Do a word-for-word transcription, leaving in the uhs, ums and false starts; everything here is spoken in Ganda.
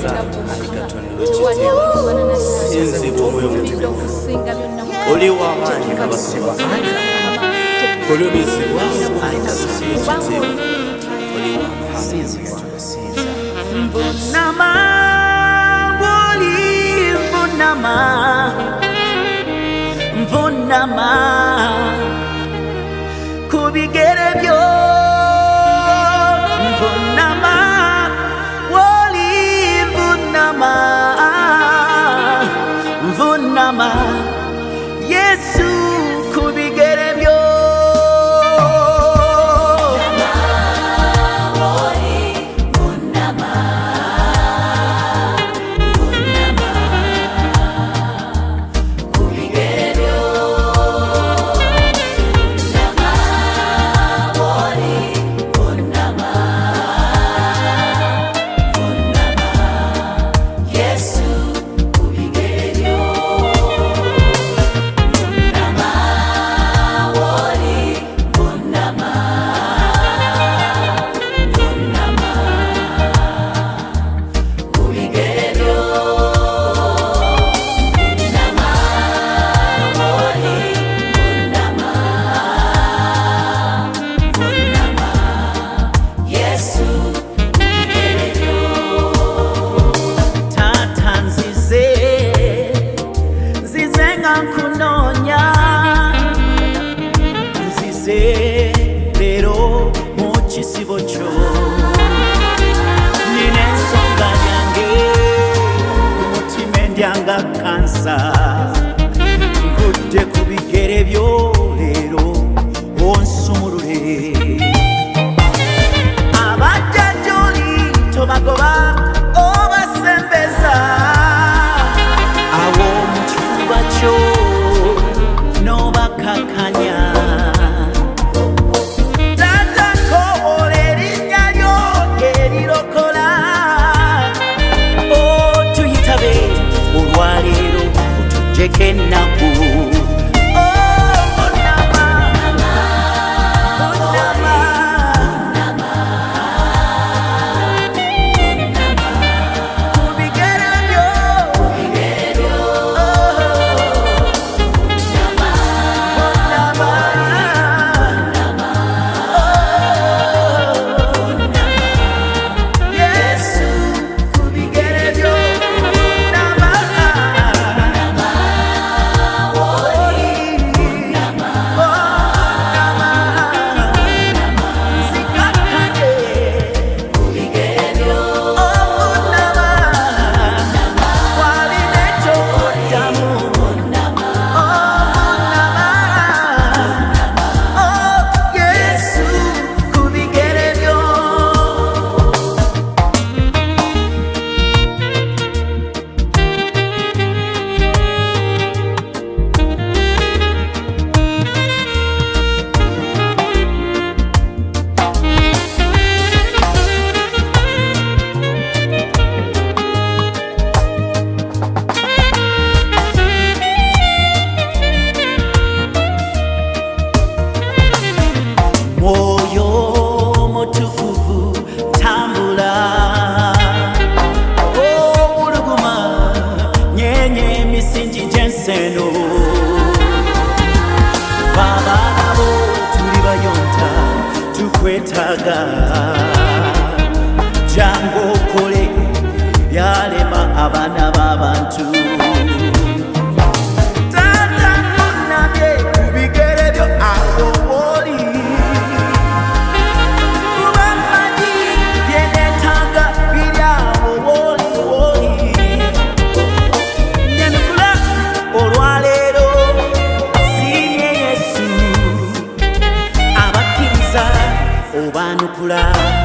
Sinza ali Katonda w'ekitiibwa sinzibwa omwoyo mutukuvu oli w'amaanyi abasibwa oli obizibwa ali Katonda w'ekitiibwa oli w'amaanyi sinza Mvunama woli mvunama mvunama kubigere byo mvunama woli mvunama mvunama Yesu kubigere byo Pero muchisibo cho nine nsonga yange umutima ndyanga kansa nkudde ku bigere byo leero onsumulule abajja gy'oli tobagoba obasembeza awo mu kifuba kyo n'obakakanya Jekenaku kwetaga jango kole byalema abana b'abantu tata kunabye kubigere byo aho woli kubamadi byenetaga biryaho woli woli nyanukula olwaleero sinye Yesu abakiriza obanukula